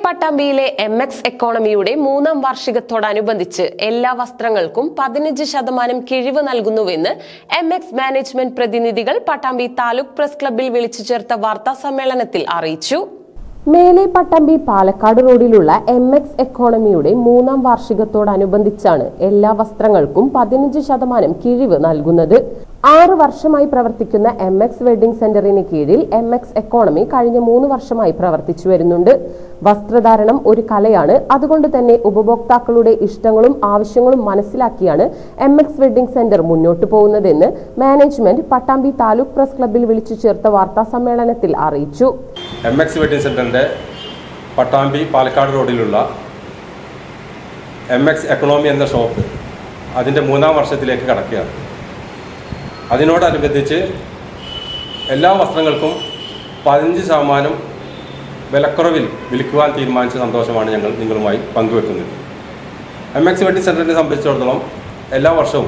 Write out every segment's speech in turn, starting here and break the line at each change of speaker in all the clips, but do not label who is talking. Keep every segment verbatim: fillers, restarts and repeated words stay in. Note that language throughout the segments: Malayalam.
പട്ടാമ്പിയിലെ എം എക്സ് എക്കോണമിയുടെ മൂന്നാം വാർഷികത്തോടനുബന്ധിച്ച് എല്ലാ വസ്ത്രങ്ങൾക്കും പതിനഞ്ച് ശതമാനം കിഴിവ് നൽകുന്നുവെന്ന് എം എക്സ് മാനേജ്മെന്റ് പ്രതിനിധികൾ പട്ടാമ്പി താലൂക്ക് പ്രസ് ക്ലബ്ബിൽ വിളിച്ചു ചേർത്ത വാർത്താ സമ്മേളനത്തിൽ അറിയിച്ചു. മേലെ പട്ടാമ്പി പാലക്കാട് റോഡിലുള്ള എം എക്സ് എക്കോണമിയുടെ മൂന്നാം വാർഷികത്തോടനുബന്ധിച്ചാണ് എല്ലാ വസ്ത്രങ്ങൾക്കും പതിനഞ്ച് ശതമാനം കിഴിവ് നൽകുന്നത്. ആറ് വർഷമായി പ്രവർത്തിക്കുന്ന എം എക്സ് വെഡിംഗ് സെന്ററിന് കീഴിൽ എം എക്സ് എക്കോണമി കഴിഞ്ഞ മൂന്ന് വർഷമായി പ്രവർത്തിച്ചു വരുന്നുണ്ട്. വസ്ത്രധാരണം ഒരു കലയാണ്. അതുകൊണ്ട് തന്നെ ഉപഭോക്താക്കളുടെ ഇഷ്ടങ്ങളും ആവശ്യങ്ങളും മനസ്സിലാക്കിയാണ് എം എക്സ് വെഡിംഗ് സെന്റർ മുന്നോട്ടു പോകുന്നതെന്ന് മാനേജ്മെന്റ് പട്ടാമ്പി താലൂക്ക് പ്രസ് ക്ലബ്ബിൽ വിളിച്ചു ചേർത്ത വാർത്താ സമ്മേളനത്തിൽ അറിയിച്ചു.
എം എക്സ് വെഡിംഗ് സെന്ററിന്റെ പട്ടാമ്പി പാലക്കാട് റോഡിലുള്ള എം എക്സ് എക്കണോമി എന്ന ഷോപ്പ് അതിൻ്റെ മൂന്നാം വർഷത്തിലേക്ക് കടക്കുകയാണ്. അതിനോടനുബന്ധിച്ച് എല്ലാ വസ്ത്രങ്ങൾക്കും പതിനഞ്ച് ശതമാനം വിലക്കുറവിൽ വിൽക്കുവാൻ തീരുമാനിച്ച സന്തോഷമാണ് ഞങ്ങൾ നിങ്ങളുമായി പങ്കുവെക്കുന്നത്. എം എക്സ് വെഡിംഗ് സെന്ററിനെ സംബന്ധിച്ചിടത്തോളം എല്ലാ വർഷവും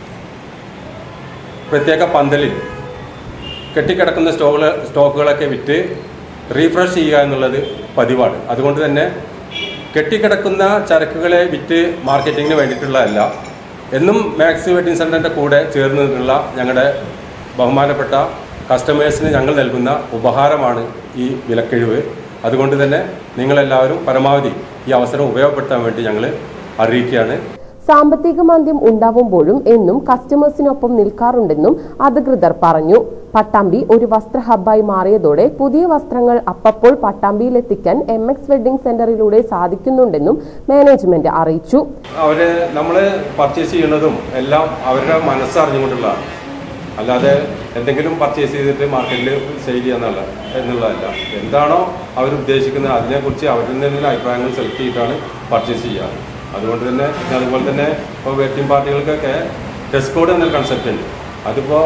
പ്രത്യേക പന്തലിൽ കെട്ടിക്കിടക്കുന്ന സ്റ്റോക്കുകൾ സ്റ്റോക്കുകളൊക്കെ വിറ്റ് റീഫ്രഷ് ചെയ്യുക എന്നുള്ളത് പതിവാണ്. അതുകൊണ്ട് തന്നെ കെട്ടിക്കിടക്കുന്ന ചരക്കുകളെ വിറ്റ് മാർക്കറ്റിങ്ങിന് വേണ്ടിയിട്ടുള്ളതല്ല, എന്നും മാക്സ് വെഡിംഗ് സെന്ററിൻ്റെ കൂടെ ചേർന്ന് നിന്നുള്ള ഞങ്ങളുടെ ബഹുമാനപ്പെട്ട കസ്റ്റമേഴ്സിന് ഞങ്ങൾ നൽകുന്ന ഉപഹാരമാണ് ഈ വിലക്കിഴിവ്. അതുകൊണ്ട് തന്നെ നിങ്ങളെല്ലാവരും പരമാവധി ഈ അവസരം ഉപയോഗപ്പെടുത്താൻ വേണ്ടി ഞങ്ങൾ അറിയിക്കുകയാണ്.
സാമ്പത്തിക മാന്ദ്യം ഉണ്ടാവുമ്പോഴും എന്നും കസ്റ്റമേഴ്സിനൊപ്പം നിൽക്കാറുണ്ടെന്നും അധികൃതർ പറഞ്ഞു. പട്ടാമ്പി ഒരു വസ്ത്ര ഹബ്ബായി മാറിയതോടെ പുതിയ വസ്ത്രങ്ങൾ അപ്പപ്പോൾ പട്ടാമ്പിയിലെത്തിക്കാൻ എം എക്സ് വെഡിംഗ് സെന്ററിലൂടെ സാധിക്കുന്നുണ്ടെന്നും മാനേജ്മെന്റ് അറിയിച്ചു.
അവര് നമ്മൾ പർച്ചേസ് ചെയ്യുന്നതും എല്ലാം അവരുടെ മനസ്സറിഞ്ഞുകൊണ്ടുള്ള, അല്ലാതെ എന്തെങ്കിലും പർച്ചേസ് ചെയ്തിട്ട് മാർക്കറ്റിൽ സെയിൽ ചെയ്യാന്നുള്ള എന്നുള്ളതല്ല. എന്താണോ അവർ ഉദ്ദേശിക്കുന്നത് അതിനെക്കുറിച്ച് അവരിൽ നിന്ന് അഭിപ്രായങ്ങൾ സെലക്ട് ചെയ്തിട്ടാണ് പർച്ചേസ് ചെയ്യുക. അതുകൊണ്ട് തന്നെ അതുപോലെ തന്നെ ഇപ്പോൾ വെഡിംഗ് പാർട്ടികൾക്കൊക്കെ ഡ്രസ് കോഡ് എന്നൊരു കൺസെപ്റ്റ് ഉണ്ട്. അതിപ്പോൾ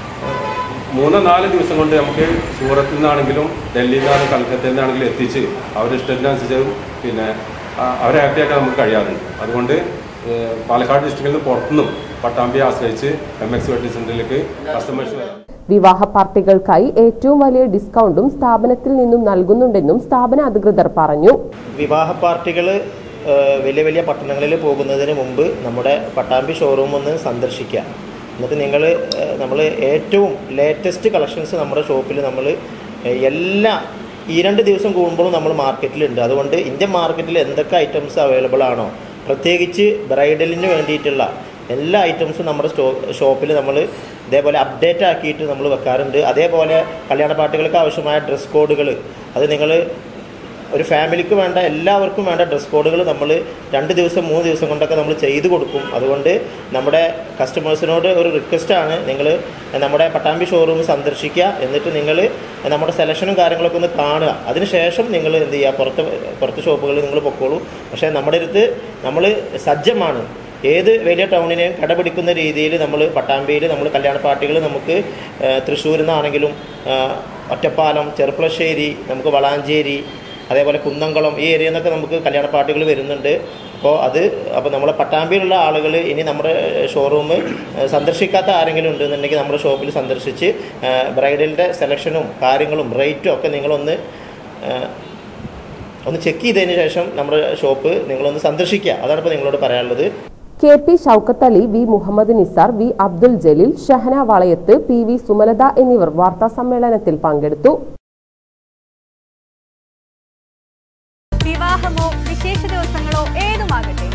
മൂന്നോ നാല് ദിവസം കൊണ്ട് നമുക്ക് സൂറത്തിൽ നിന്നാണെങ്കിലും ഡൽഹിയിൽ നിന്നാണെങ്കിലും കൽക്കത്തയിൽ നിന്നാണെങ്കിലും എത്തിച്ച് അവരുടെ ഇഷ്ടത്തിനനുസരിച്ച് പിന്നെ അവരെ ഹാപ്പിയാക്കാൻ നമുക്ക് കഴിയാറുണ്ട്. അതുകൊണ്ട് പാലക്കാട് ഡിസ്ട്രിക്റ്റിൽ നിന്ന് പുറത്തുനിന്നും പട്ടാമ്പിയെ ആശ്രയിച്ച് എം എക്സ് വെഡിംഗ് സെന്ററിലേക്ക് കസ്റ്റമേഴ്സ് വരാം.
വിവാഹ പാർട്ടികൾക്കായി ഏറ്റവും വലിയ ഡിസ്കൗണ്ടും സ്ഥാപനത്തിൽ നിന്നും നൽകുന്നുണ്ടെന്നും സ്ഥാപന അധികൃതർ പറഞ്ഞു.
വിവാഹ പാർട്ടികൾ വലിയ വലിയ പട്ടണങ്ങളിൽ പോകുന്നതിന് മുമ്പ് നമ്മുടെ പട്ടാമ്പി ഷോറൂം ഒന്ന് സന്ദർശിക്കുക. എന്നിട്ട് നിങ്ങൾ നമ്മൾ ഏറ്റവും ലേറ്റസ്റ്റ് കളക്ഷൻസ് നമ്മുടെ ഷോപ്പിൽ നമ്മൾ എല്ലാ ഈ രണ്ട് ദിവസം കൂടുമ്പോഴും നമ്മൾ മാർക്കറ്റിലുണ്ട്. അതുകൊണ്ട് ഇന്ത്യൻ മാർക്കറ്റിൽ എന്തൊക്കെ ഐറ്റംസ് അവൈലബിൾ ആണോ, പ്രത്യേകിച്ച് ബ്രൈഡലിന് വേണ്ടിയിട്ടുള്ള എല്ലാ ഐറ്റംസും നമ്മുടെ സ്റ്റോ ഷോപ്പിൽ നമ്മൾ ഇതേപോലെ അപ്ഡേറ്റ് ആക്കിയിട്ട് നമ്മൾ വെക്കാറുണ്ട്. അതേപോലെ കല്യാണ പാർട്ടികൾക്ക് ആവശ്യമായ ഡ്രസ് കോഡുകൾ, അത് നിങ്ങൾ ഒരു ഫാമിലിക്ക് വേണ്ട എല്ലാവർക്കും വേണ്ട ഡ്രസ് കോഡുകൾ നമ്മൾ രണ്ട് ദിവസം മൂന്ന് ദിവസം കൊണ്ടൊക്കെ നമ്മൾ ചെയ്തു കൊടുക്കും. അതുകൊണ്ട് നമ്മുടെ കസ്റ്റമേഴ്സിനോട് ഒരു റിക്വസ്റ്റാണ്, നിങ്ങൾ നമ്മുടെ പട്ടാമ്പി ഷോറൂം സന്ദർശിക്കുക. എന്നിട്ട് നിങ്ങൾ നമ്മുടെ സെലക്ഷനും കാര്യങ്ങളൊക്കെ ഒന്ന് കാണുക. അതിനുശേഷം നിങ്ങൾ എന്ത് ചെയ്യുക, പുറത്ത് പുറത്ത് ഷോപ്പുകളിൽ നിങ്ങൾ പൊക്കോളൂ. പക്ഷേ നമ്മുടെ അടുത്ത് നമ്മൾ സജ്ജമാണ്. ഏത് വലിയ ടൗണിനെയും കടപിടിക്കുന്ന രീതിയിൽ നമ്മൾ പട്ടാമ്പിയിൽ നമ്മൾ കല്യാണ പാർട്ടികൾ നമുക്ക് തൃശ്ശൂരിൽ നിന്നാണെങ്കിലും ഒറ്റപ്പാലം, ചെറുപ്പളശ്ശേരി, നമുക്ക് വളാഞ്ചേരി, അതേപോലെ കുന്നംകുളം, ഈ ഏരിയയിൽ നിന്നൊക്കെ നമുക്ക് കല്യാണ പാർട്ടികൾ വരുന്നുണ്ട്. അപ്പോൾ അത് അപ്പോൾ നമ്മളെ പട്ടാമ്പിയിലുള്ള ആളുകൾ ഇനി നമ്മുടെ ഷോറൂം സന്ദർശിക്കാത്ത ആരെങ്കിലും ഉണ്ടെന്നുണ്ടെങ്കിൽ നമ്മുടെ ഷോപ്പിൽ സന്ദർശിച്ച് ബ്രൈഡലിൻ്റെ സെലക്ഷനും കാര്യങ്ങളും റേറ്റും ഒക്കെ നിങ്ങളൊന്ന് ഒന്ന് ചെക്ക് ചെയ്തതിന് ശേഷം നമ്മുടെ ഷോപ്പ് നിങ്ങളൊന്ന് സന്ദർശിക്കുക. അതാണ് ഇപ്പോൾ നിങ്ങളോട് പറയാനുള്ളത്.
K P Shoukath Ali, V Muhammad Nizar, V Abdul Jaleel, Shahana Valayath, P V Sumalatha എന്നിവർ വാർത്താ സമ്മേളനത്തിൽ പങ്കെടുത്തു.
വിവാഹമോ വിശേഷ ദിവസങ്ങളോ ഏതുമാകട്ടെ,